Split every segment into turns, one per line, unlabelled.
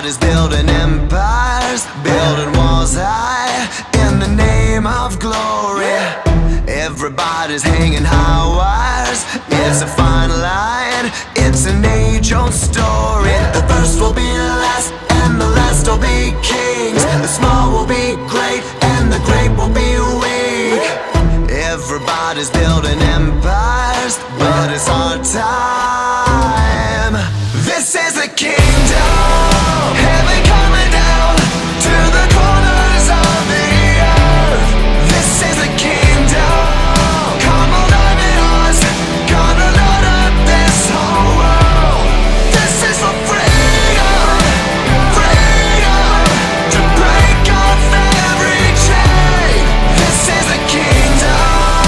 Everybody's building empires, building walls high in the name of glory. Everybody's hanging high wires. It's a fine line, it's an age-old story. The first will be last, and the last will be kings. The small will be great, and the great will be weak. Everybody's building empires, but it's our time. This is the kingdom, heaven coming down to the corners of the earth. This is the kingdom, come on, I'm yours, gonna load up this whole world. This is for freedom, freedom, to break off every chain. This is the kingdom.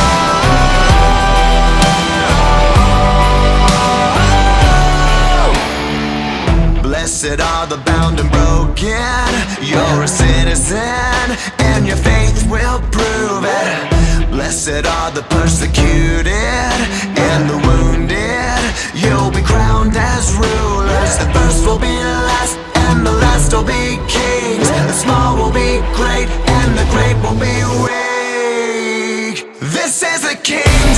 Blessed are the bound and broken. You're a citizen, and your faith will prove it. Blessed are the persecuted and the wounded. You'll be crowned as rulers. The first will be last, and the last will be kings. The small will be great, and the great will be weak. This is the king.